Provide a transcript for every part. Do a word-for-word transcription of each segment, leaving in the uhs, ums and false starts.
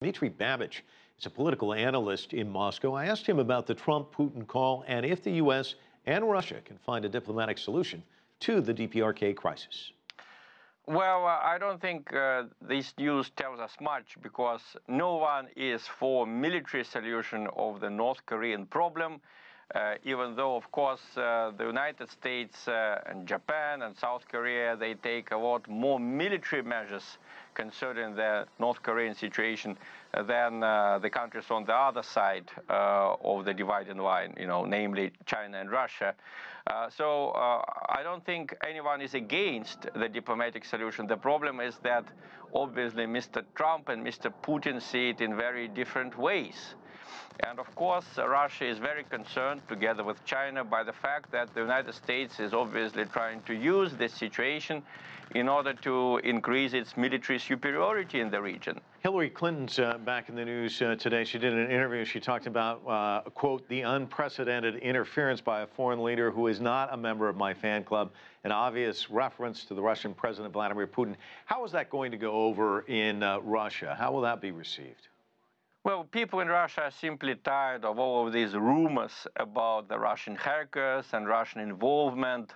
Dmitry Babich is a political analyst in Moscow. I asked him about the Trump-Putin call and if the U S and Russia can find a diplomatic solution to the D P R K crisis. Well, uh, I don't think uh, this news tells us much, because no one is for military solution of the North Korean problem, uh, even though, of course, uh, the United States uh, and Japan and South Korea, they take a lot more military measures concerning the North Korean situation than uh, the countries on the other side uh, of the dividing line, you know, namely China and Russia. Uh, so uh, I don't think anyone is against the diplomatic solution. The problem is that obviously Mister Trump and Mister Putin see it in very different ways. And of course, uh, Russia is very concerned, together with China, by the fact that the United States is obviously trying to use this situation in order to increase its military superiority in the region. Hillary Clinton's uh, back in the news uh, today. She did an interview. She talked about, uh, quote, the unprecedented interference by a foreign leader who is not a member of my fan club, an obvious reference to the Russian President Vladimir Putin. How is that going to go over in uh, Russia? How will that be received? Well, people in Russia are simply tired of all of these rumors about the Russian hackers and Russian involvement.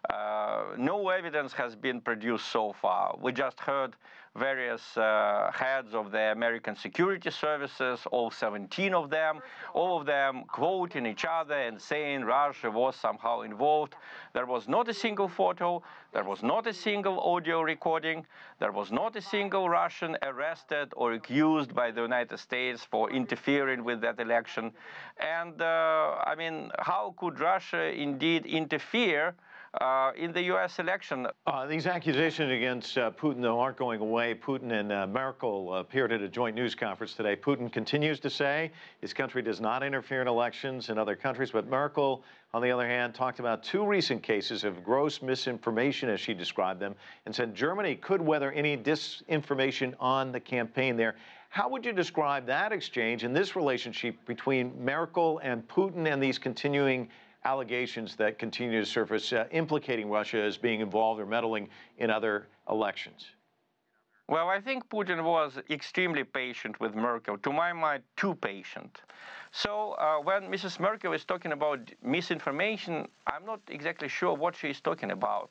Uh, no evidence has been produced so far. We just heard various uh, heads of the American security services, all seventeen of them, all of them quoting each other and saying Russia was somehow involved. There was not a single photo, there was not a single audio recording, there was not a single Russian arrested or accused by the United States for interfering with that election. And uh, I mean, how could Russia indeed interfere Uh, in the U S election? Uh, these accusations against uh, Putin, though, aren't going away. Putin and uh, Merkel appeared at a joint news conference today. Putin continues to say his country does not interfere in elections in other countries, but Merkel, on the other hand, talked about two recent cases of gross misinformation, as she described them, and said Germany could weather any disinformation on the campaign there. How would you describe that exchange and this relationship between Merkel and Putin and these continuing allegations that continue to surface uh, implicating Russia as being involved or meddling in other elections? Well, I think Putin was extremely patient with Merkel, to my mind, too patient. So uh, when Missus Merkel is talking about misinformation, I'm not exactly sure what she is talking about.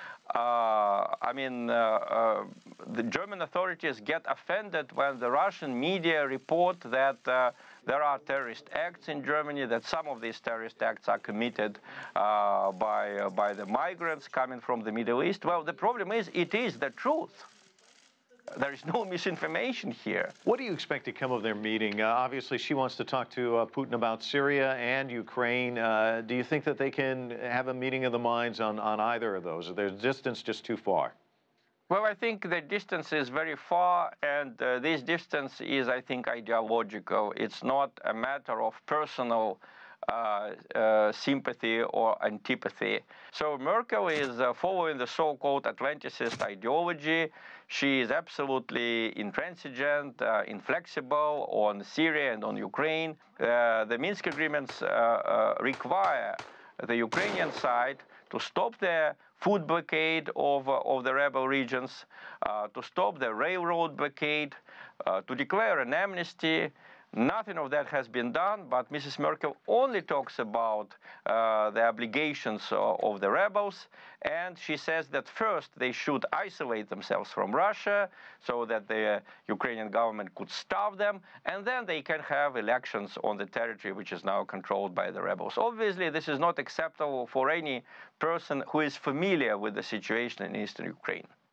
Uh, I mean, uh, uh, the German authorities get offended when the Russian media report that uh, there are terrorist acts in Germany, that some of these terrorist acts are committed uh, by, uh, by the migrants coming from the Middle East. Well, the problem is, it is the truth. There is no misinformation here. What do you expect to come of their meeting? Uh, obviously, she wants to talk to uh, Putin about Syria and Ukraine. Uh, do you think that they can have a meeting of the minds on, on either of those? Or their distance just too far? Well, I think the distance is very far, and uh, this distance is, I think, ideological. It's not a matter of personal Uh, uh, sympathy or antipathy. So Merkel is uh, following the so-called Atlanticist ideology. She is absolutely intransigent, uh, inflexible on Syria and on Ukraine. Uh, the Minsk agreements uh, uh, require the Ukrainian side to stop the food blockade of, uh, of the rebel regions, uh, to stop the railroad blockade, uh, to declare an amnesty. Nothing of that has been done, but Missus Merkel only talks about uh, the obligations of, of the rebels, and she says that first they should isolate themselves from Russia so that the Ukrainian government could starve them, and then they can have elections on the territory which is now controlled by the rebels. Obviously, this is not acceptable for any person who is familiar with the situation in eastern Ukraine.